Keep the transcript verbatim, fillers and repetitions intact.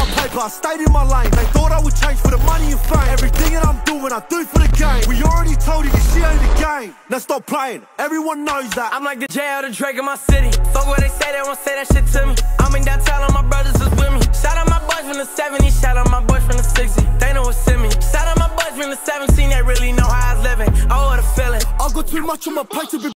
my paper, I stayed in my lane. They thought I would change for the money and fame. Everything that I'm doing, I do for the game. We already told you this shit ain't the game. Now stop playing, everyone knows that. I'm like the J or the Drake in my city. Fuck what they say, they won't say that shit to me. I'm in downtown, all my brothers is with me. Shout out my boys from the seventies, shout out my boys from the sixties. They know what's in me. Shout out my boys from the seventeen, they really know how I was living. Oh, what a feeling. I got too much on my plate to be